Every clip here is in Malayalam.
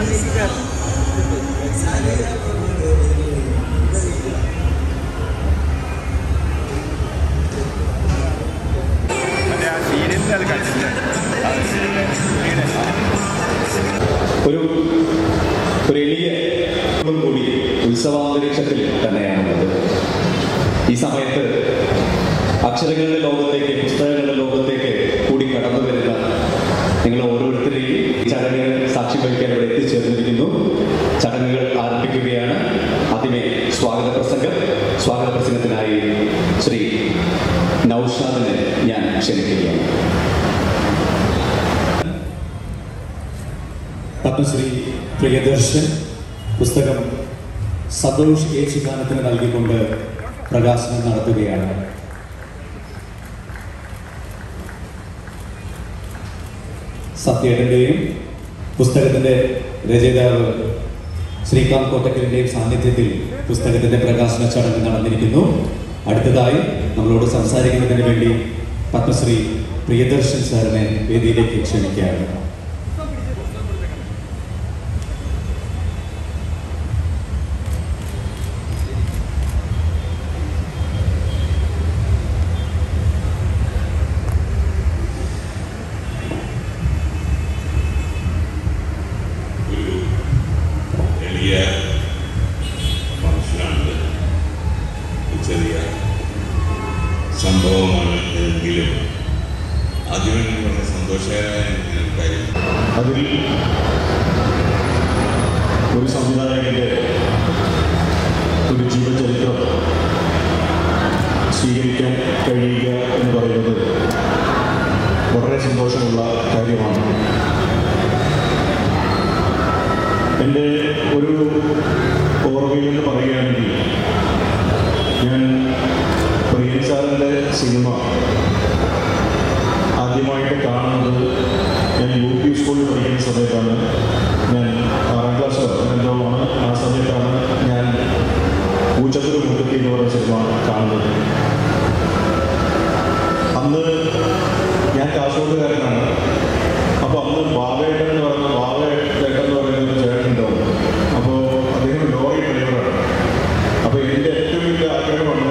ഒരു എളിയ കൂടി ഉത്സവാന്തരീക്ഷത്തിൽ തന്നെയാണുള്ളത്. ഈ സമയത്ത് അക്ഷരങ്ങളുടെ ലോകത്തേക്ക്, പുസ്തകങ്ങളുടെ ലോകത്തേക്ക് കൂടി കടന്നു വരുന്ന നിങ്ങൾ ഓരോരുത്തരെയും ചടങ്ങ് സാക്ഷി വഹിക്കാൻ ഇവിടെ എത്തിച്ചേർന്നിരിക്കുന്നു. ചടങ്ങുകൾ ആരംഭിക്കുകയാണ്. ആദ്യമേ സ്വാഗത പ്രസംഗത്തിനായി ശ്രീ നൗഷാദിനെ ഞാൻ ക്ഷണിക്കുകയാണ്. പത്മശ്രീ പ്രിയദർശൻ പുസ്തകം സന്തോഷ് ഏച്ചുഗാനത്തിന് നൽകിക്കൊണ്ട് പ്രകാശനം നടത്തുകയാണ്. സത്യേട്ടൻ്റെയും പുസ്തകത്തിൻ്റെ രചയിതാവ് ശ്രീകാന്ത് കോട്ടക്കലിൻ്റെയും സാന്നിധ്യത്തിൽ പുസ്തകത്തിൻ്റെ പ്രകാശന ചടങ്ങ് നടന്നിരിക്കുന്നു. അടുത്തതായി നമ്മളോട് സംസാരിക്കുന്നതിന് വേണ്ടി പത്മശ്രീ പ്രിയദർശൻ സാറിനെ വേദിയിലേക്ക് ക്ഷണിക്കുകയാണ്. മനുഷ്യനാണ്, ചെറിയ സംഭവമാണ് എങ്കിലും ആദ്യമേ വളരെ സന്തോഷകരമായ കാര്യം. അതിൽ ഒരു സംവിധായകൻ്റെ ഒരു ജീവചരിത്രം സ്വീകരിക്കാൻ കഴിയുക എന്ന് പറയുന്നത് വളരെ സന്തോഷമുള്ള കാര്യമാണ്. എൻ്റെ ഒരു ഓർമ്മയിൽ നിന്ന് പറയുകയാണെങ്കിൽ, ഞാൻ പ്രിയൻ സാറിൻ്റെ സിനിമ ആദ്യമായിട്ട് കാണുന്നത് ഞാൻ UP സ്കൂളിൽ പഠിക്കുന്ന സമയത്താണ്. ഞാൻ 6ാം ക്ലാസ് എന്തോമാണ്. ആ സമയത്താണ് ഞാൻ പൂച്ചക്കൊരു മുഖത്തി എന്ന് പറയുന്ന സിനിമ കാണുന്നത്. അന്ന് ഞാൻ കാസർഗോഡുകാരനാണ്. അപ്പോൾ അന്ന് ബാബേട്ടൻ എന്ന് പറയുന്ന ചേട്ടനുണ്ടാവും. അപ്പോൾ അദ്ദേഹം ലോറി ഡ്രൈവറാണ്. അപ്പോൾ എൻ്റെ ഏറ്റവും വലിയ ആഗ്രഹമാണ്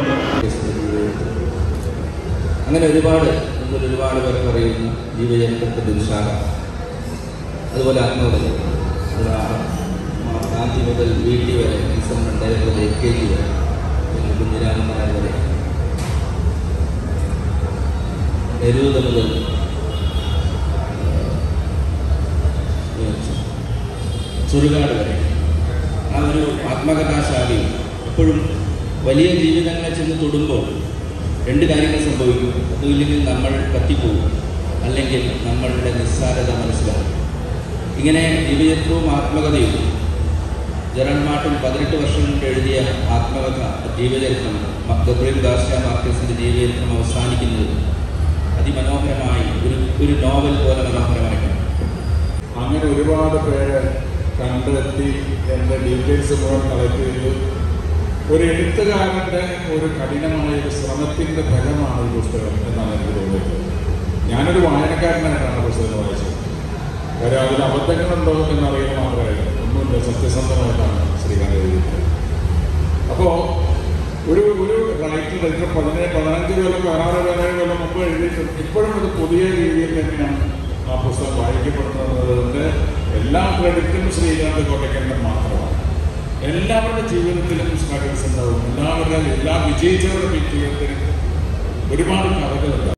അങ്ങനെ ഒരുപാട് പേർക്ക് അറിയുന്ന ജീവചരിത്രത്തിൻ്റെ വിശാല, അതുപോലെ ആത്മകഥ, ഗാന്ധി മുതൽ VT വരെ, ഡിസംബർ 2000 മുതൽ AKG വരെ, കുഞ്ഞിരാമൻ നായർ വരെ, നെരൂദ മുതൽ ചുരുകാട് വരെ ആ ഒരു ആത്മകഥാശാലയിൽ എപ്പോഴും വലിയ ജീവിതങ്ങളെ ചെന്ന് തൊടുമ്പോൾ രണ്ട് കാര്യങ്ങൾ സംഭവിക്കും. ഒന്നുമില്ലെങ്കിൽ നമ്മൾ പറ്റിപ്പോകും, അല്ലെങ്കിൽ നമ്മളുടെ നിസ്സാരത മനസ്സിലാവും. ഇങ്ങനെ ജീവചരിത്രവും ആത്മകഥയും ജെറാൾഡ് മാർട്ടിൻ 18 വർഷം കൊണ്ട് എഴുതിയ ആത്മകഥ ജീവചരിത്രം, ഗബ്രിയേൽ ഗാർസിയ മാർക്വസിൻ്റെ ജീവചരിത്രം അവസാനിക്കുന്നത് അതിമനോഹരമായി ഒരു നോവൽ പോലെ മനോഹരമായിട്ടാണ്. അങ്ങനെ ഒരുപാട് പേര് കണ്ടെത്തി എൻ്റെ ഡീറ്റെയിൽസ് മുഴുവൻ കളക്ട് ചെയ്തു. ഒരു എഴുത്തുകാരൻ്റെ ഒരു കഠിനമായ ഒരു ശ്രമത്തിൻ്റെ ഫലമാണ് ഈ പുസ്തകം എന്നാണ് എനിക്ക് തോന്നിയത്. ഞാനൊരു വായനക്കാരനായിട്ടാണ് പുസ്തകം വായിച്ചത്. കാര്യം അതിൽ അബദ്ധങ്ങളുണ്ടോ എന്നറിയുന്നത് മാത്രമല്ല, ഒന്നുമില്ല, സത്യസന്ധമായിട്ടാണ് ശ്രീകാന്ത് എഴുതിയത്. അപ്പോൾ ഒരു റൈറ്റർ 15 കൊല്ലം 16-17 കൊല്ലം മുമ്പ് എഴുതിയിട്ടുണ്ട്. ഇപ്പോഴും അത് പുതിയ രീതിയിൽ തന്നെയാണ് ആ പുസ്തകം വായിക്കപ്പെടുന്നത്. എല്ലാ ക്രെഡിറ്റും ശ്രീകാന്ത് കോട്ടക്കലിൻ്റെ മാത്രമാണ്. എല്ലാവരുടെ ജീവിതത്തിലും സ്ട്രഗിൾസ് ഉണ്ടാവും. എല്ലാ വിജയിച്ചവരുടെ ജീവിതത്തിലും ഒരുപാട് കഥകളുണ്ടാവും.